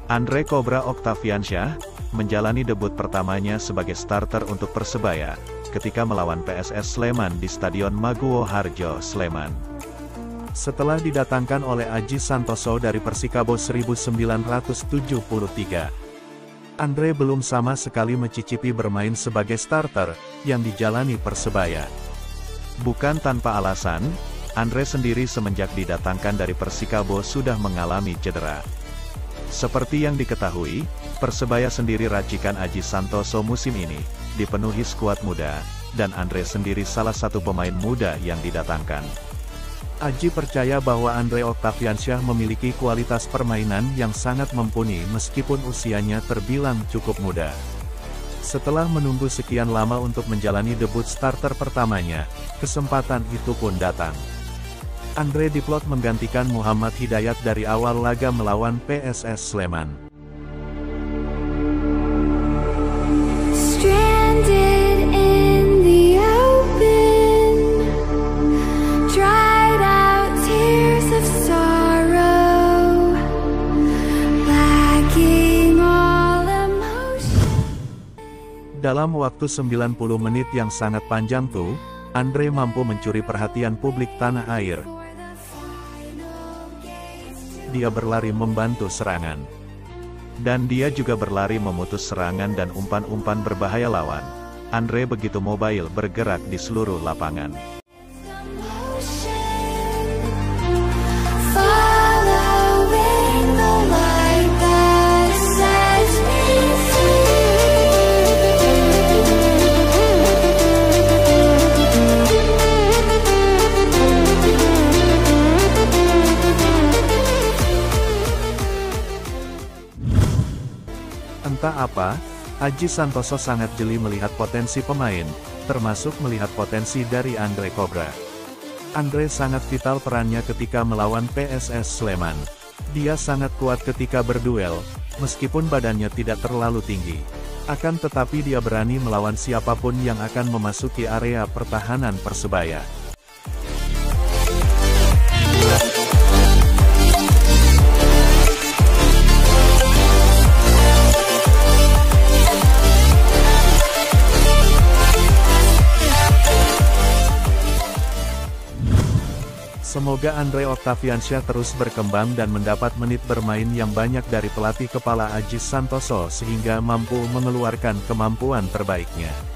Andre Cobra Octaviansyah menjalani debut pertamanya sebagai starter untuk Persebaya ketika melawan PSS Sleman di Stadion Maguwo Harjo, Sleman. Setelah didatangkan oleh Aji Santoso dari Persikabo 1973, Andre belum sama sekali mencicipi bermain sebagai starter yang dijalani Persebaya. Bukan tanpa alasan, Andre sendiri semenjak didatangkan dari Persikabo sudah mengalami cedera. Seperti yang diketahui, Persebaya sendiri racikan Aji Santoso musim ini, dipenuhi skuad muda, dan Andre sendiri salah satu pemain muda yang didatangkan. Aji percaya bahwa Andre Octaviansyah memiliki kualitas permainan yang sangat mumpuni meskipun usianya terbilang cukup muda. Setelah menunggu sekian lama untuk menjalani debut starter pertamanya, kesempatan itu pun datang. Andre diplot menggantikan Muhammad Hidayat dari awal laga melawan PSS Sleman. Dalam waktu 90 menit yang sangat panjang tuh, Andre mampu mencuri perhatian publik tanah air. Dia berlari membantu serangan. Dan dia juga berlari memutus serangan dan umpan-umpan berbahaya lawan. Andre begitu mobile bergerak di seluruh lapangan. Entah apa, Aji Santoso sangat jeli melihat potensi pemain, termasuk melihat potensi dari Andre Cobra. Andre sangat vital perannya ketika melawan PSS Sleman. Dia sangat kuat ketika berduel, meskipun badannya tidak terlalu tinggi. Akan tetapi dia berani melawan siapapun yang akan memasuki area pertahanan Persebaya. Semoga Andre Octaviansyah terus berkembang dan mendapat menit bermain yang banyak dari pelatih kepala Aji Santoso sehingga mampu mengeluarkan kemampuan terbaiknya.